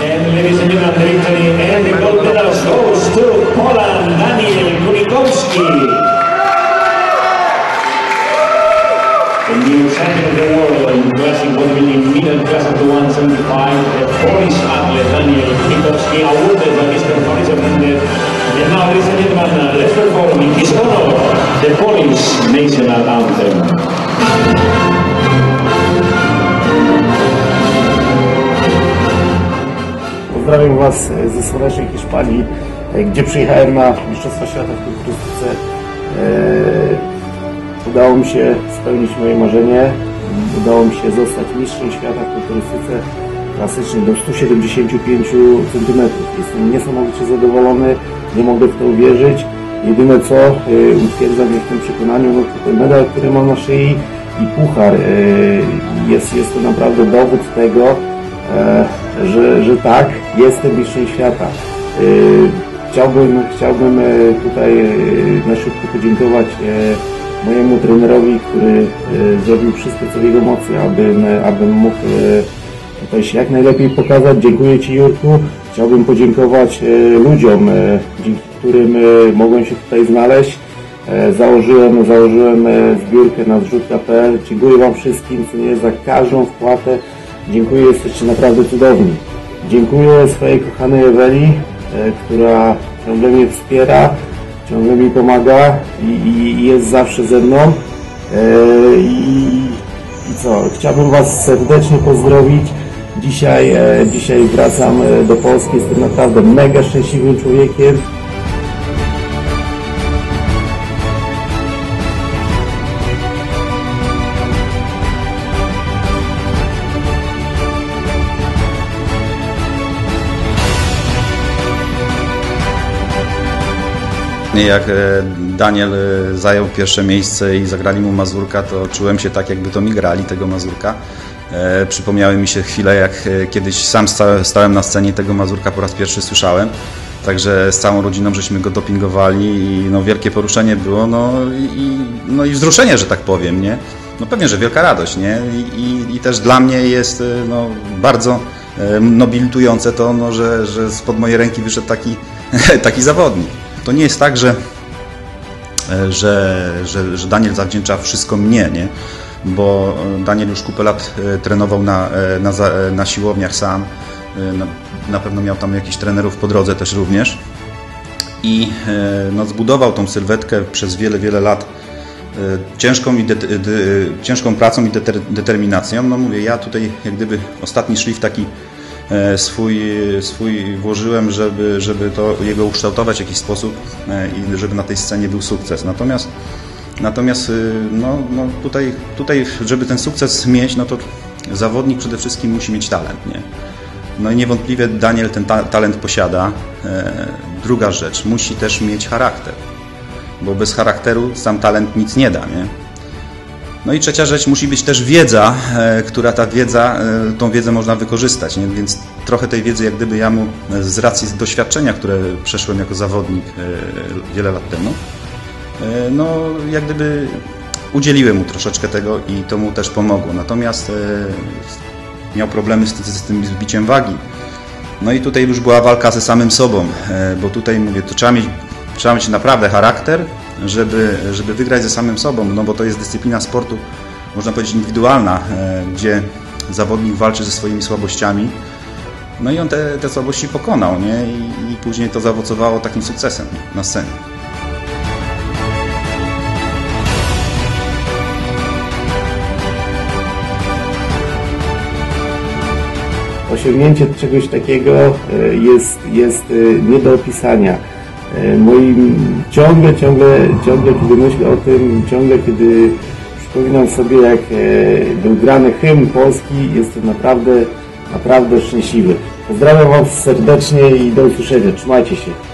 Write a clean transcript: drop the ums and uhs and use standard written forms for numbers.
And ladies and gentlemen, the victory and the gold medals goes to Poland, Daniel Kunikowski. The new champion of the world in classic bodybuilding middle class up to 175, the Polish athlete Daniel Kunikowski, awarded by Mr. Paris Hernandez. And now, ladies and gentlemen, let's perform in his honor the Polish national anthem. Pozdrawiam Was ze słonecznej Hiszpanii, gdzie przyjechałem na Mistrzostwa Świata w kulturystyce. Udało mi się spełnić moje marzenie. Udało mi się zostać mistrzem świata w kulturystyce klasycznej do 175 cm. Jestem niesamowicie zadowolony, nie mogę w to uwierzyć. Jedyne co utwierdza mnie w tym przekonaniu, no to ten medal, który mam na szyi i puchar. Jest to naprawdę dowód tego, że tak, jestem mistrzem świata. Chciałbym tutaj na szybko podziękować mojemu trenerowi, który zrobił wszystko co w jego mocy, abym mógł tutaj się jak najlepiej pokazać. Dziękuję Ci, Jurku. Chciałbym podziękować ludziom, dzięki którym mogłem się tutaj znaleźć. Założyłem zbiórkę na zrzutka.pl. Dziękuję Wam wszystkim, co nie, za każdą wpłatę. Dziękuję, jesteście naprawdę cudowni. Dziękuję swojej kochanej Eweli, która ciągle mnie wspiera, ciągle mi pomaga i jest zawsze ze mną. I co? Chciałbym Was serdecznie pozdrowić. Dzisiaj wracam do Polski, jestem naprawdę mega szczęśliwym człowiekiem. Jak Daniel zajął pierwsze miejsce i zagrali mu Mazurka, to czułem się tak, jakby to mi grali tego Mazurka. Przypomniały mi się chwile, jak kiedyś sam stałem na scenie, tego Mazurka po raz pierwszy słyszałem. Także z całą rodziną żeśmy go dopingowali i no, wielkie poruszenie było, no i wzruszenie, że tak powiem, nie? No pewnie, że wielka radość, nie? I też dla mnie jest no, bardzo nobilitujące to, no, że spod mojej ręki wyszedł taki zawodnik. To nie jest tak, że Daniel zawdzięcza wszystko mnie, nie? Bo Daniel już kupę lat trenował na siłowniach sam, na pewno miał tam jakichś trenerów po drodze też również i no, zbudował tą sylwetkę przez wiele lat ciężką pracą i determinacją. No mówię, ja tutaj jak gdyby ostatni szlif taki swój włożyłem, żeby to jego ukształtować w jakiś sposób i żeby na tej scenie był sukces. Natomiast no tutaj, żeby ten sukces mieć, no to zawodnik przede wszystkim musi mieć talent, nie? No i niewątpliwie Daniel ten talent posiada. Druga rzecz, musi też mieć charakter, bo bez charakteru sam talent nic nie da, nie? No i trzecia rzecz, musi być też wiedza, która tą wiedzę można wykorzystać, nie? Więc trochę tej wiedzy jak gdyby ja mu z racji doświadczenia, które przeszłem jako zawodnik wiele lat temu, no jak gdyby udzieliłem mu troszeczkę tego i to mu też pomogło. Natomiast miał problemy z tym zbiciem wagi. No i tutaj już była walka ze samym sobą, bo tutaj mówię, to trzeba mieć naprawdę charakter, żeby wygrać ze samym sobą, no bo to jest dyscyplina sportu, można powiedzieć indywidualna, gdzie zawodnik walczy ze swoimi słabościami, no i on te słabości pokonał, nie? I później to zaowocowało takim sukcesem na scenie. Osiągnięcie czegoś takiego jest nie do opisania. Ciągle kiedy myślę o tym, ciągle kiedy przypominam sobie, jak był grany hymn polski, jestem naprawdę szczęśliwy. Pozdrawiam Was serdecznie i do usłyszenia. Trzymajcie się.